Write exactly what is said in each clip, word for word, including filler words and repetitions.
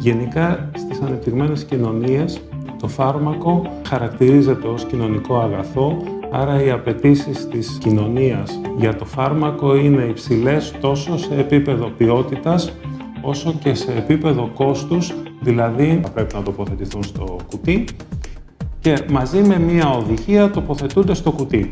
Γενικά, στις ανεπτυγμένες κοινωνίες, το φάρμακο χαρακτηρίζεται ως κοινωνικό αγαθό, άρα οι απαιτήσεις της κοινωνίας για το φάρμακο είναι υψηλές τόσο σε επίπεδο ποιότητας, όσο και σε επίπεδο κόστους, δηλαδή θα πρέπει να τοποθετηθούν στο κουτί και μαζί με μία οδηγία τοποθετούνται στο κουτί.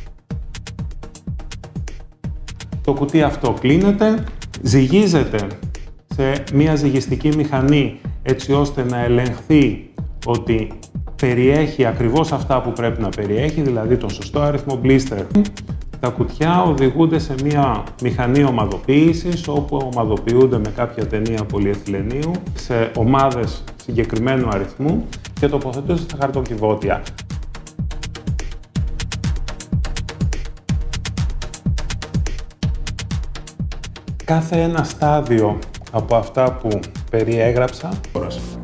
Το κουτί αυτό κλείνεται, ζυγίζεται σε μία ζυγιστική μηχανή έτσι ώστε να ελεγχθεί ότι περιέχει ακριβώς αυτά που πρέπει να περιέχει, δηλαδή τον σωστό αριθμό blister. Τα κουτιά οδηγούνται σε μία μηχανή ομαδοποίησης, όπου ομαδοποιούνται με κάποια ταινία πολυεθυλενίου σε ομάδες συγκεκριμένου αριθμού και τοποθετούνται στα χαρτοκιβώτια. Κάθε ένα στάδιο από αυτά που περιέγραψα